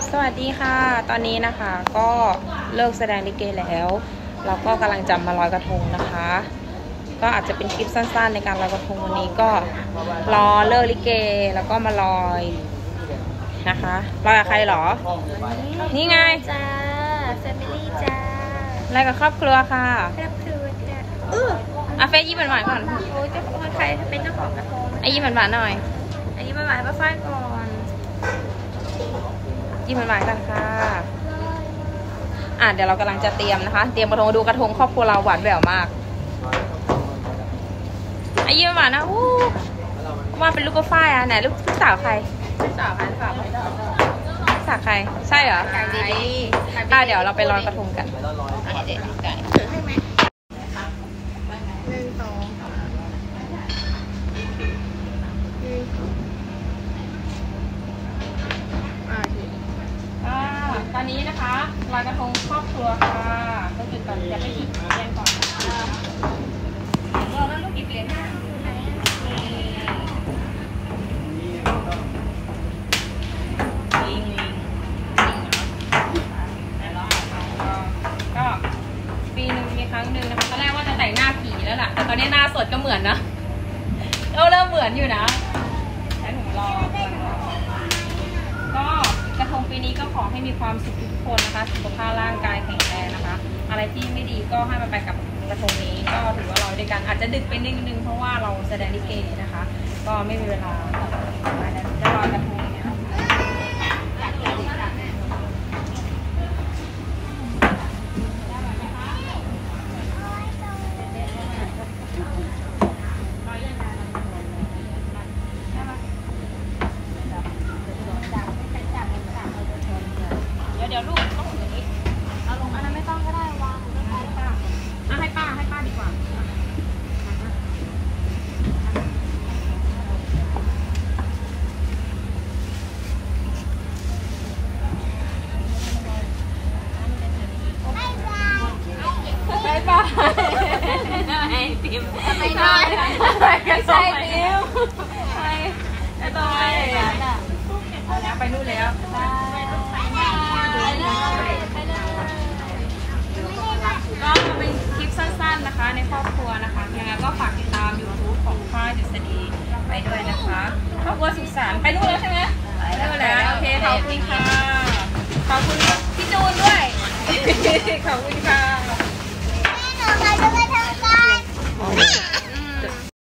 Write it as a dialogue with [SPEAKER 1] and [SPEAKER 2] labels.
[SPEAKER 1] สวัสดีค่ะตอนนี้นะคะก็เลิกแสดงลิเกแล้วเราก็กำลังจะมาลอยกระทงนะคะก็อาจจะเป็นคลิปสั้นๆในการลอยกระทงวันนี้ก็รอเลิกลิเกแล้วก็มาลอยนะคะลอยกับใครหรอนี่ไง
[SPEAKER 2] จ้าแฟมิลี่จ้า
[SPEAKER 1] ลอยกับครอบครัวค่ะ
[SPEAKER 2] ครอบครัวจ้า
[SPEAKER 1] อ่ะเฟยยิ้มหวานๆก่อน
[SPEAKER 2] โอ้ยเจ้าของใครเป็นเจ้าของกระทง
[SPEAKER 1] ไอ้ยิ้มหวานๆหน่อย
[SPEAKER 2] อันนี้มาหวานป้าฝ้ายก่อน
[SPEAKER 1] ยิ้มหวานๆกันค่ะเดี๋ยวเรากำลังจะเตรียมนะคะเตรียมกระทงดูกระทงครอบครัวเราหวานแหววมากไอ้ยิ้มหวานนะว่าเป็นลูกกระฝ้ายไหนลูกสาวใคร
[SPEAKER 2] สาวใครสาวใคร
[SPEAKER 1] สาวใครใช่เหรอเดี๋ยวเราไปลอยกระทงกันเด็กไก่
[SPEAKER 2] ถือให้ไหม
[SPEAKER 1] ตอนนี้นะคะลอยกระทงครอบครัวค่ะก็คือก่อนจะไปหยิบเทียนก่อนนะคะเราแล้วลูกหยิบเหรียญห้าก็ปีหนึ่งมีครั้งหนึ่งนะคะตอนแรกว่าจะแต่งหน้าผีแล้วล่ะแต่ตอนนี้หน้าสดก็เหมือนนะเริ่มเหมือนอยู่นะใช้ถุงรอก็กระทงปีนี้ก็ขอให้มีความสุขทุกคนนะคะสุขภาพร่างกายแข็งแรงนะคะอะไรที่ไม่ดีก็ให้มันไปกับกระทงนี้ก็ถือว่าเราด้วยกันอาจจะดึกไปนิดนึงเพราะว่าเราแสดงลิเกนะคะก็ไม่มีเวลาจะรอกระทงเนี่ยเดี๋ยวลูกต้องถือนี้เอาลงอันนั้นไม่ต้องก็ได้วางให้ป้าให้ป้าดีกว่าบ๊ายบายให้ติมไม่ได้ไม่ใช่ติมไม่ต้องไปนู่นแล้วก็เป็นคลิปสั้นๆนะคะในครอบครัวนะคะยังไงก็ฝากติดตาม YouTube ของฝ้ายดุษฎีไปด้วยนะคะครอบครัวสุขสันต์ไปนู่นแล้วใช่ไหมไปนู่นแล้วโอเคขอบคุณค่ะขอบคุณพี่จูนด้วยขอบคุณค่ะแม่หนูไปด้วยทำกัน